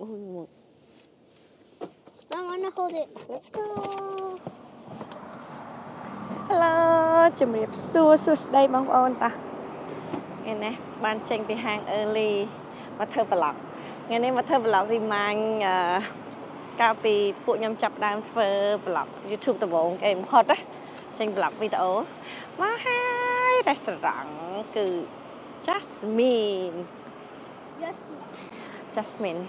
I wanna hold it. Let's go. Hello, chào mừng đây bóng ôn ta. Nghe nè, ban tranhពីហាង early មកធ្វើ vlog ថ្ងៃនេះមកធ្វើ vlog រីម៉ាញ់កាលពីពួកខ្ញុំចាប់ដើមធ្វើ vlog YouTube ដំបូងគេបំផុតណាចេញ vlog វីដេអូមកហើយ restaurant គឺ Jasmine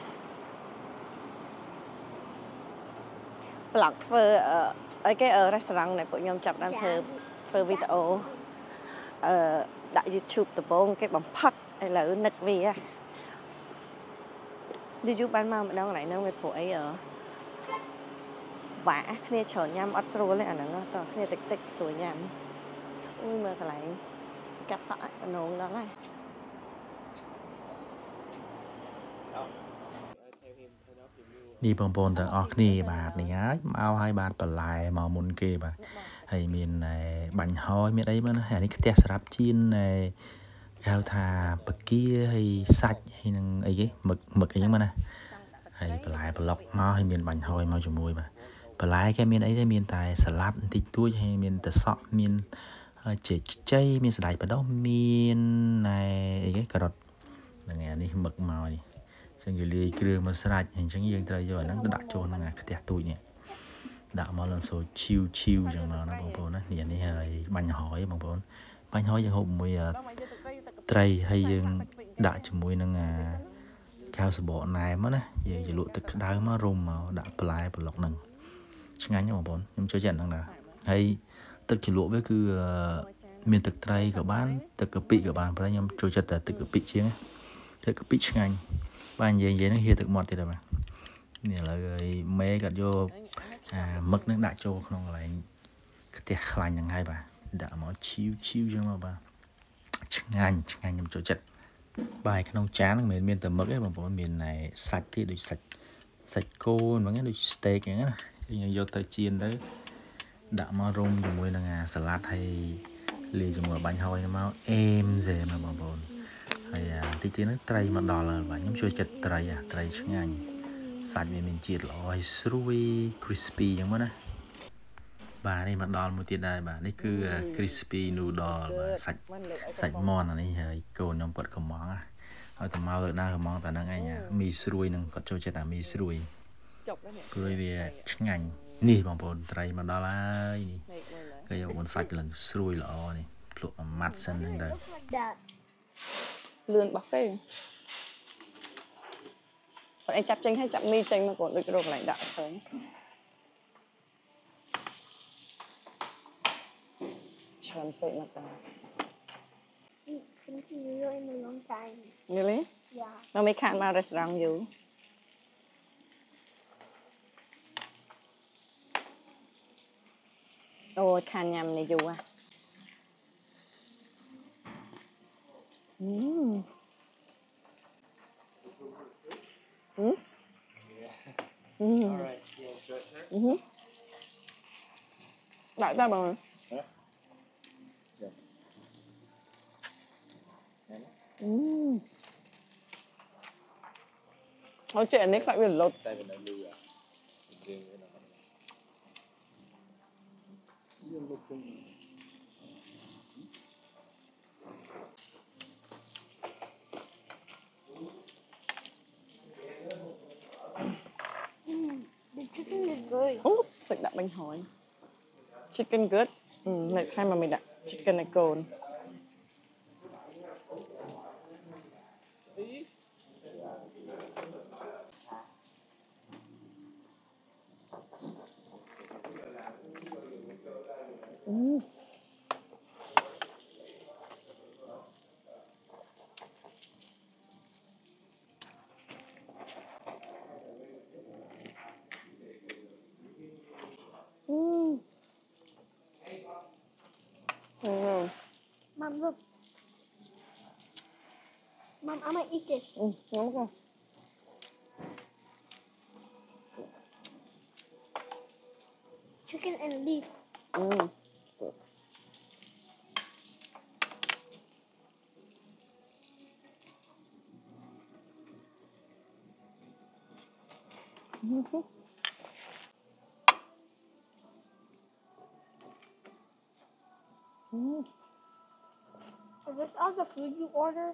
vlog ធ្វើអីគេ restaurant nàyពួកខ្ញុំចាប់ដើមធ្វើវីដេអូដាក់ YouTube ដំបូងគេបំផុតឥឡូវនឹកវាYouTube បានមកម្ដងកន្លែងហ្នឹងវាព្រោះអីបាក់គ្នាច្រើនញ៉ាំអត់ស្រួលទេអាហ្នឹងតោះគ្នាតិចស្រួលញ៉ាំអូយមើលកន្លែងកាត់សក់តំណងដល់ហើយនេះបងប្អូនទាំងអស់គ្នាបាទនេះហើយមកឲ្យបាទបន្លែមកមុនគេបាទហើយមានបាញ់ហយមានអីមើលណាអានេះខ្ទះស្រាប់ជៀនគេហៅថាបកាហើយសាច់ហើយនឹងអីគេមឹកអីហ្នឹងមើលណាហើយបន្លែប្លុកមកហើយមានបាញ់ហយមកជាមួយបាទបន្លែគេមានអីទេមានតែសាឡាត់បន្តិចតួចហើយមានតែសក់មានចេកខ្ចីមានសណ្តែកបដោះមានអីគេការ៉ុតហ្នឹងហើយនេះមឹកមកនេះចឹងគេលាយគ្រឿងមកស្រាច់អញ្ចឹងយើងត្រូវយកអាហ្នឹងទៅដាក់ចូលក្នុងខ្ទះទូចនេះដាក់មកឡើងសូឈីវចឹងមកណាបងប្អូនណានេះហើយបាញ់ហយបងប្អូនបាញ់ហយយើងហូបជាមួយត្រីហើយយើងដាក់ជាមួយនឹងកៅសបកណែមណាយើងជលក់ទឹកក្តៅមករុំមកដាក់បន្លែប្លុកហ្នឹងឆ្ងាញ់បងប្អូនខ្ញុំចូលចិត្តហ្នឹងណាហើយទឹកជលក់វាគឺមានទឹកត្រីក៏បានទឹកកាពិក៏បានប៉ុន្តែខ្ញុំចូលចិត្តតែទឹកកាពិជាងទឹកកាពិឆ្ងាញ់បាទនិយាយហ្នឹងហៀទឹកមាត់ទៀតហើយបាទនេះឥឡូវឲ្យមេគាត់យកមឹកនឹងដាក់ចូលក្នុងកន្លែងខ្ទះខ្លាញ់ហ្នឹងហើយបាទដាក់មកឈីវចឹងមកបាទឆ្ងាញ់ខ្ញុំចូលចិត្តបាទក្នុងចានហ្នឹងមិនមែនមានតែមឹកទេបងប្អូនមានសាច់ទៀតដូចសាច់គោហ្នឹងដូច steak ហ្នឹងណាយើងយកទៅចៀនទៅដាក់មករុំជាមួយនឹងសាឡាត់ហើយលាយជាមួយបាញ់ហយហ្នឹងមកអេមហ្សេមកបងប្អូនហើយតិចទៀតហ្នឹងត្រីមកដល់ហើយបាទខ្ញុំជួយចិត្តត្រីឆ្ងាញ់សាច់វាមានជាតិល្អហើយស្រួយ crispy ចឹងមកណាបាទនេះមកដល់មួយទៀតដែរបាទនេះគឺ crispy noodle បាទសាច់មាន់អានេះហើយកូនខ្ញុំគាត់កំងហើយតែមកលើណាកំងតែហ្នឹងឯងមីស្រួយនឹងគាត់ចូលចិត្តអាមីស្រួយព្រោះវាឆ្ងាញ់នេះបងប្អូនត្រីមកដល់ហើយនេះគេយកបងសាច់ឡើងស្រួយល្អនេះភ្លក់មួយម៉ាត់សិនហ្នឹងទៅលឿនបោះទេគាត់ឯងចាប់ចេញហើយចាប់មីចេញមកគាត់ដូចរកកន្លែងដាក់ឃើញច្រើនពេកមកតា Continue in a long time. Really? Yeah. Mommy can't my restaurant you. Ôi khan nhầm này dù à. Mm. Mm? Yeah. Mm. All right. Yeah, enjoy it, sir. Đại ta bằng Huh? Yeah. Thôi chuyện này phải biển lột. Tay mình đang lưu à? Riêng cái nào? Riêng lột chung. The chicken is good. Oh, phải đặt bánh hỏi. Chicken good. Next time mà mình đặt chicken này cồn. Mom, look. Mom, I'm gonna eat this. Okay. Chicken and leaf. Is this all the food you order?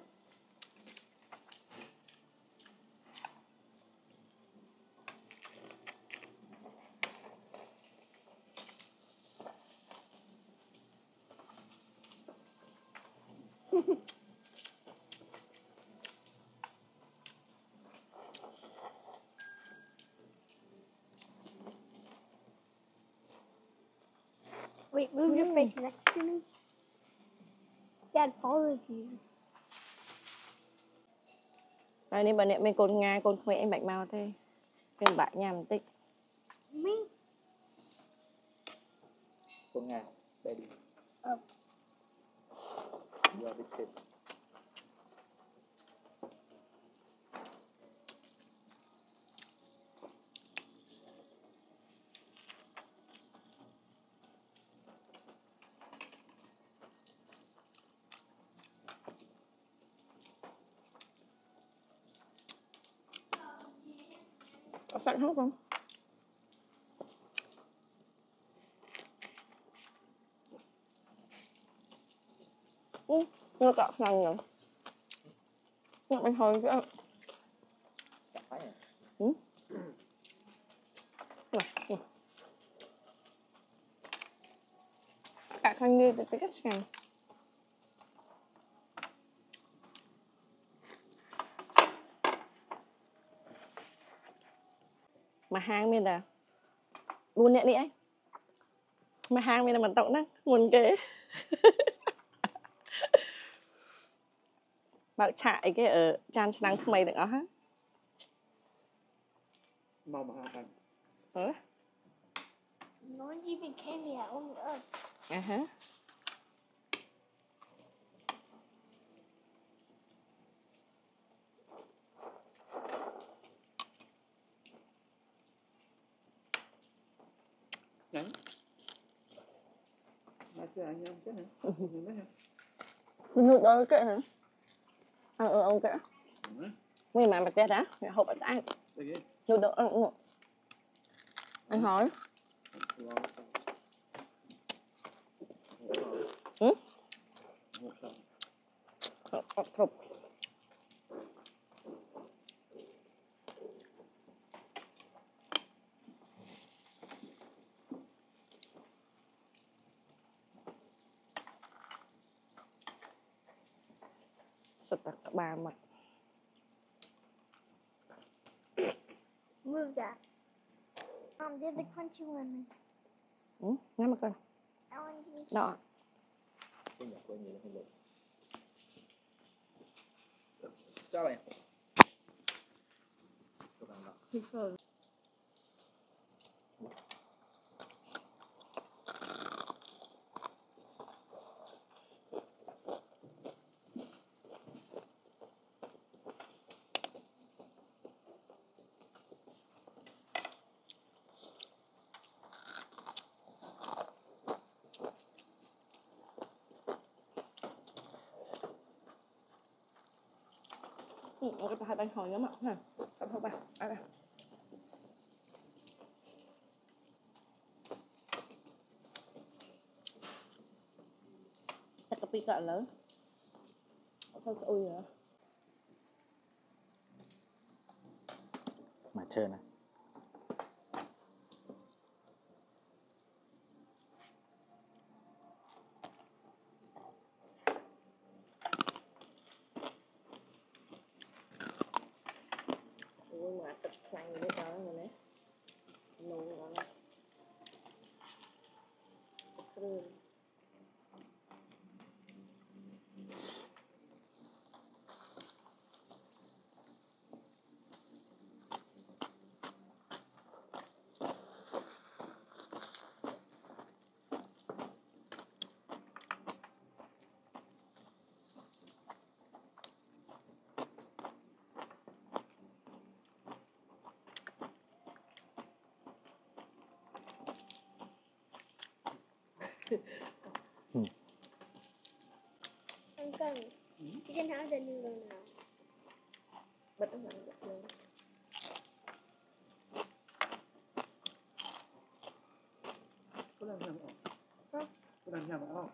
Wait, move your face next to me. Dad follows you. Rồi nên bà niệm bên côn Nga, côn Khmer anh bạch mau thế. Bên bạn nhà một tích. Me? Con Nga, baby. Oh. You are the kid. Có sẵn hết không? Nó cọ sẵn rồi. Nó bên hồi chứ. Chặt thấy à? Cả khăn đi từ cách sẵn. Mà hang mình là buồn nhẹ đi ấy. Mà hang mình là mình tổng đó, buồn kế. Bảo chạy cái ở chan năng mày được đó hả? Mau mà ăn. Hả? No one even came yet, only us. Hả? Nắng. Mà chưa anh em chứ hả? Nhìn đấy hả? Mình đôi cái hả? Ông cái. Mình mà chết á, hộp ở ăn. Nụ đôi anh hỏi. Hộp. Sụt tạc bà mặt. Move that. Did the crunchy one. Ngắm mà coi. I want you. Đó. Cái nhật của nhiều hơn lụt. Sao vậy? Các bạn đó. Cái hai bàn hồi nhớ mặt ha. Cầm hộp bà. Đây. Chắc cái pi cỡ lớn. Thôi ui rồi. Mà chơi này. Ui mà tập xanh biết đó rồi đấy. Nấu nó này. Uncle, you can have the noodle now. Bật nó lại được rồi. Có làm nhầm không? Có làm nhầm không?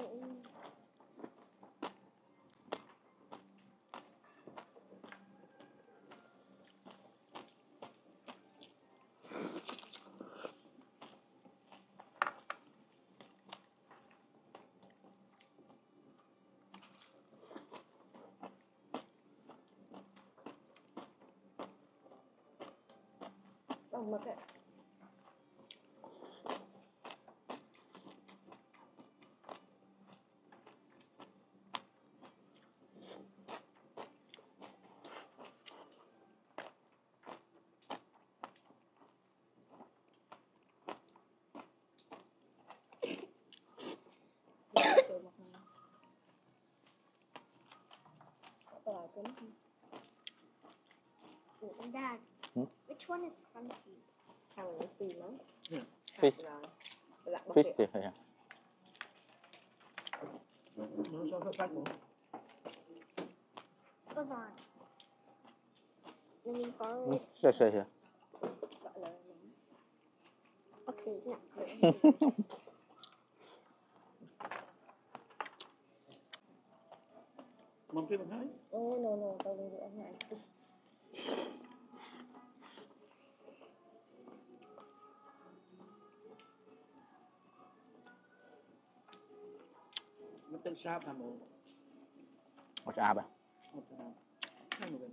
Bằng mực ạ. Dad, Hmm? which one is crunchy? Fish. Fish thì phải. Nó sao phát phát cũng. Hold on. Let me borrow it. Sao sao hả? Okay, yeah. Mong phim thấy. No, tao đừng ăn này. Nó tên sáp hả mụ? Một chả bà. Một chả. Hai người.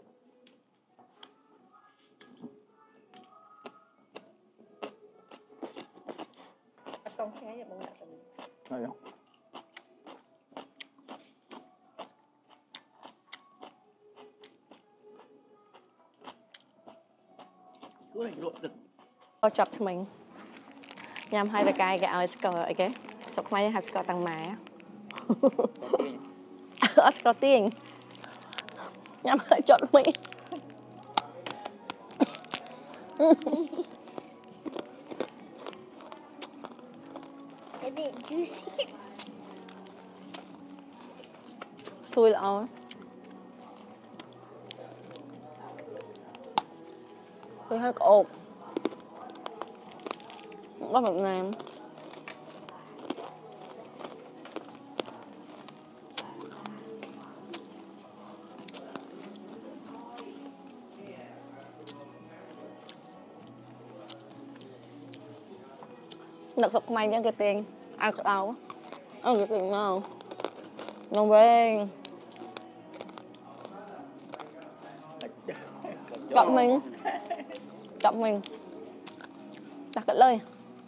Con khá vậy bằng đặt tình. Đấy không? Cứ này lộ giật. Có chọc cho mình. Nhằm hai cái ao score ấy cái. Sọc máy hay score tăng máy á. Score tiền. Nhằm hai chọn mình. Is it juicy? Xui lọ. Tôi hơi ột. Có Việt Nam. Đặt sọc mày nha cái tiền. Ăn cái đâu. Ăn cái tiền nào. Ngon về. Chọn mình. Chọn mình. Đặt cái lời.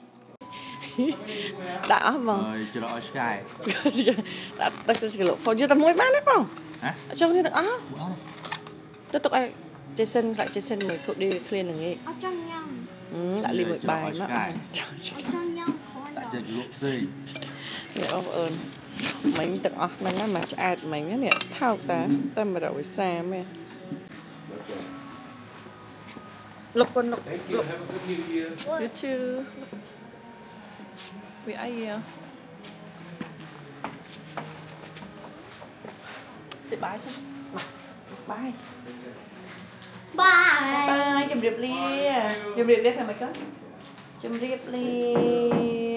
Đã vâng. Rồi, cho nó sky. Đặt cái lộ. Phó chưa tầm mũi bán đấy không? Hả? Cho cái này tiếp tục ai Jason lại Jason mới cậu đi clean là nghe. Ở trong nhâm. Đã lên một bài mà. Ở trong nhâm khó Đã đỏ. chơi lụa gì? Dạ ông ơn. Mình tự mình mà chặt mình á nè thao ta tâm mà đậu xa mẹ. Lục con lục. You too. Vì ai vậy? Say bye xem. Bye. Bye. Bye. Chấm điệp lia. Chấm điệp lia thằng mày con. Chấm điệp lia.